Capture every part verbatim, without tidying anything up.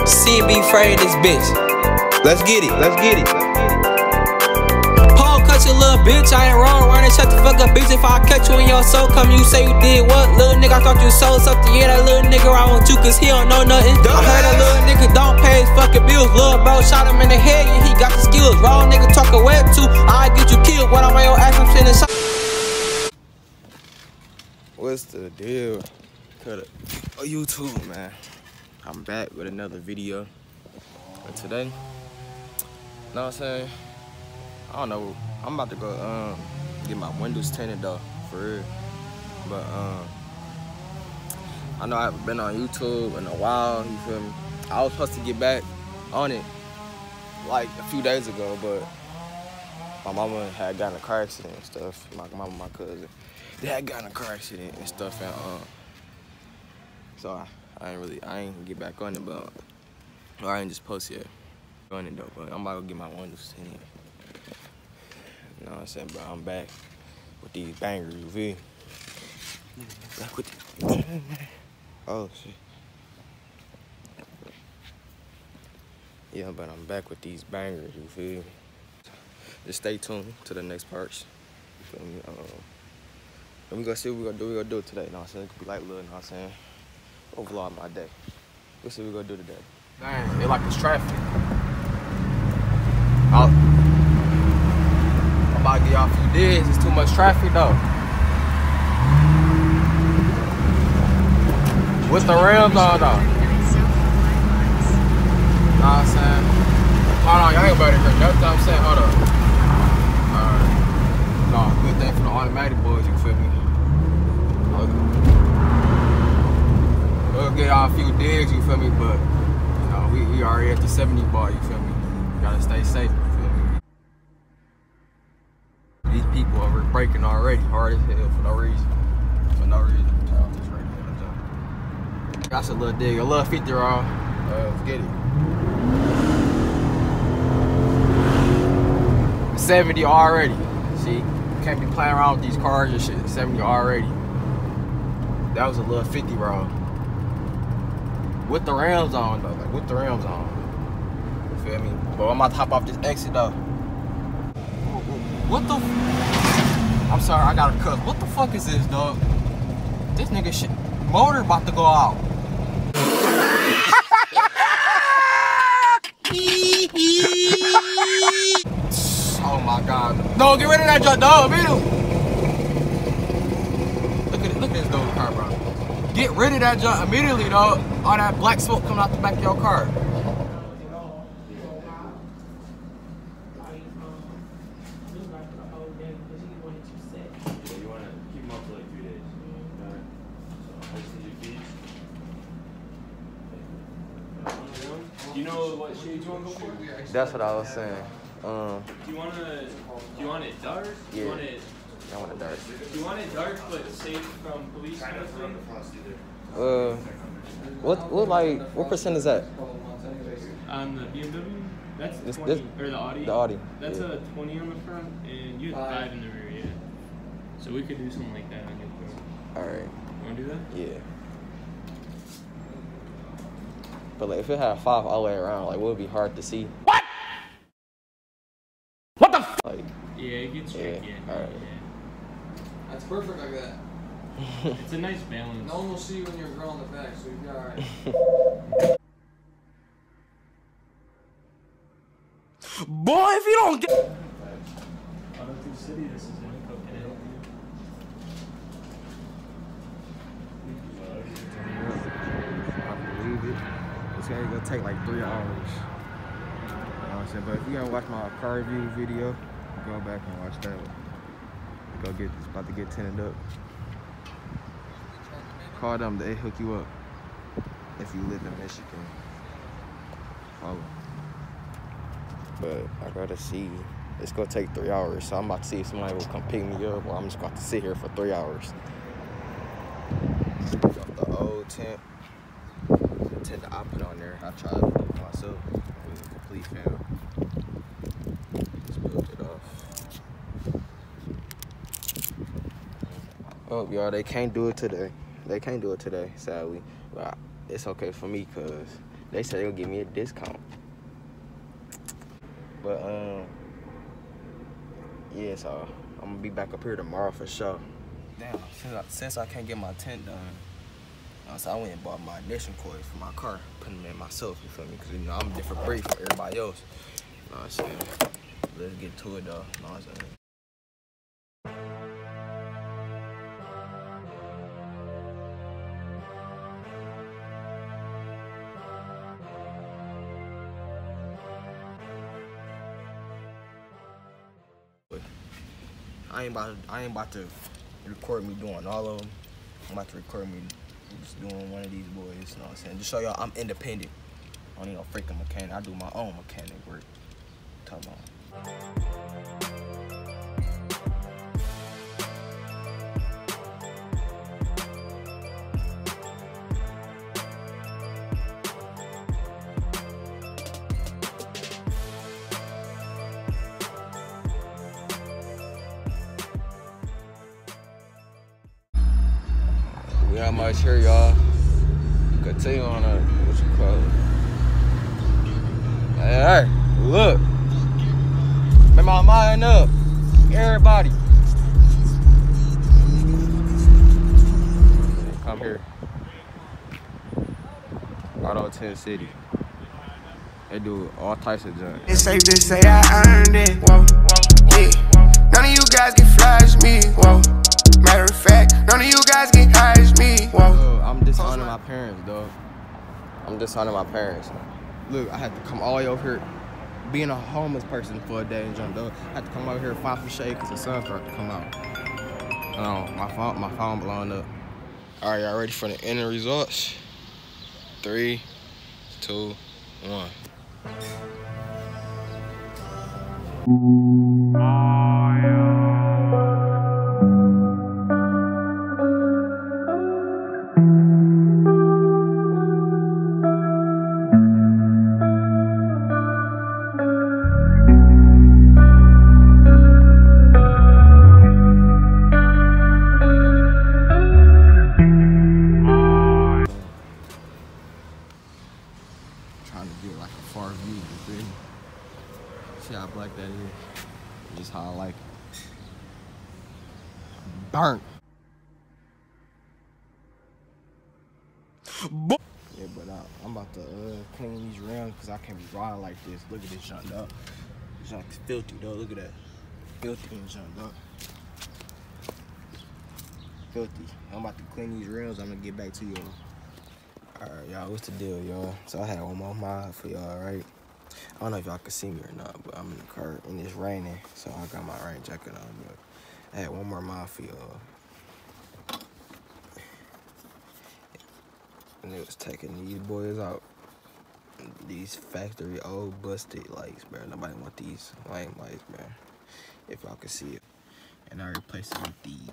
C B Frey this bitch. Let's get it, let's get it. Paul, cut your little bitch, I ain't wrong. Run and shut the fuck up, bitch. If I catch you in your soul, come you say you did what? Little nigga, I thought you sold something. Yeah, that little nigga I want you cause he don't know nothing. I heard that little nigga don't pay his fucking bills. Little bro shot him in the head, yeah, he got the skills. Wrong nigga talk a web too, I get you killed. When I'm on your ass, I'm sending shot. What's the deal? Cut it. Oh, YouTube, man. I'm back with another video. But today, know what I'm saying? I don't know. I'm about to go um get my windows tinted though, for real. But um, I know I haven't been on YouTube in a while. You feel me? I was supposed to get back on it like a few days ago, but my mama had gotten a car accident and stuff. My mama, my cousin, they had gotten a car accident and stuff, and um, so I, I ain't really, I ain't get back on it, but or I ain't just post yet on it though. But I'm about to get my windows tinted. You know what I'm saying, bro? I'm back with these bangers, you feel? Back with these. Oh shit. Yeah, but I'm back with these bangers, you feel? Just stay tuned to the next parts. You feel me? Um, and we gonna see what we gonna do. We gonna do it today. You know what I'm saying? It could be like little, you know what I'm saying? Go vlog my day. We'll see what we gonna do today. Dang, it like it's traffic. I'll, I'm about to get y'all a few digs. It's too much traffic though. What's the rims on though? Know what I'm saying? Hold on, y'all ain't about to hear. That's what I'm saying. Hold up. Alright. No, good thing for the automatic boys, you feel me? We'll get y'all a few digs, you feel me? But, you know, we, we already at the seventy bar, you feel me? Gotta stay safe, you feel me? These people are breaking already, hard as hell for no reason. For no reason. Just right here. Got a little dig, a little fifty round. Uh, let's get it. seventy already. See, can't be playing around with these cars and shit. seventy already. That was a little fifty round. With the rims on though, like with the rims on. You feel me? But I'm about to hop off this exit though. What the? F I'm sorry, I got a cuss. What the fuck is this, dog? This nigga shit motor about to go out. Oh my god. No, get rid of that junk, dog. Look at it, look at this dog car, bro. Get rid of that junk immediately, dog. All that black smoke coming out the back of your car. You know what shade you want to go for? That's what I was saying. Um, do you want to? Do you want it dark? Yeah. Do you want it? I want it dark. Do you want it dark but safe from police? Kind of thing? Uh, what what like what percent is that? On the B M W, that's This, twenty, this, or the Audi. The Audi. That's yeah. a twenty on the front, and you have five in the rear. Yeah. So we could do something like that on your car. All right. You want to do that? Yeah. But like, if it had five all the way around, like, would it be hard to see? What? What the f? Like, yeah, it gets tricky. Yeah, all right. Yeah. That's perfect like that. It's a nice balance. No one will see you when you're a girl in the back, so you'll be alright. Boy, if you don't get. Auto two City, this is it. Can I help I believe it. It's gonna go take like three hours. You know what I'm saying? But if you gonna watch my car review video, go back and watch that one. Go get it's about to get tinted up. Call them, they hook you up. If you live in Michigan. Follow. But I gotta see. It's gonna take three hours, so I'm about to see if somebody will come pick me up, or I'm just going to sit here for three hours. Got the old tent. The tent that I put on there, I tried to do it myself. It was a complete fail. Just built it off. Oh, y'all, they can't do it today. They can't do it today, sadly. But it's okay for me, because They said they'll give me a discount. But um, yeah, so I'm gonna be back up here tomorrow for sure. Damn, since I, since I can't get my tent done, uh, so I went and bought my ignition coils for my car, putting them in myself. You feel me? Cause you know I'm a different breed from everybody else. You know what I'm saying? Let's get to it though. You know what I'm saying? I ain't about to, I ain't about to record me doing all of them. I'm about to record me just doing one of these boys, you know what I'm saying? Just show y'all I'm independent. I don't need no freaking mechanic. I do my own mechanic work. Come on. We almost here, y'all. Continue on a, what you call it? Hey, hey, look. Make my mind up. Everybody. Come here. Auto ten City. They do all types of junk. It's safe to say I earned it. Whoa, yeah. None of you guys can flash me. Whoa. Matter of fact, none of you guys can hide me. Whoa. Yo, I'm disowning my parents, dog. I'm disowning my parents. Look, I had to come all the way over here, being a homeless person for a day and jump, dog. I had to come over here and find some shade because the sun started to come out. Um, my phone, my phone blowing up. All right, y'all ready for the end results? Three, two, one. Trying to get like a far view, you see? See how black that is? Just how I like it. Burnt. Yeah, but uh, I'm about to uh, clean these rims because I can't be riding like this. Look at this junk up. This junk is filthy though. Look at that. Filthy and junk up. Filthy. I'm about to clean these rims. I'm gonna get back to y'all. Alright, y'all, what's the deal, y'all? So I had one more mod for y'all, right? I don't know if y'all can see me or not, but I'm in the car and it's raining, so I got my rain jacket on. But I had one more mod for y'all. And it was taking these boys out. These factory old busted lights, bro. Nobody want these lame lights, bro. If y'all can see it. And I replaced it with these.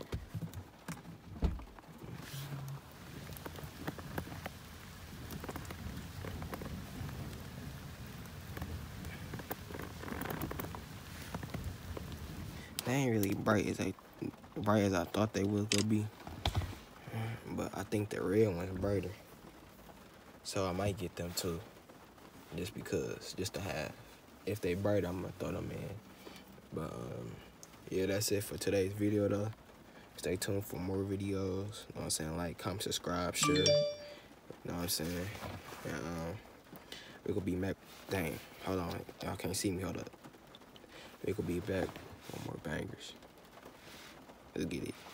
They ain't really bright as I bright as I thought they was gonna be, but I think the red one's brighter, so I might get them too, just because, just to have. If they bright, I'm gonna throw them in. But um, yeah, that's it for today's video though. Stay tuned for more videos. You know what I'm saying? Like, comment, subscribe, share. You know what I'm saying? And, um, we could be back. Dang, hold on, y'all can't see me. Hold up. We could be back. One more bangers. Let's get it.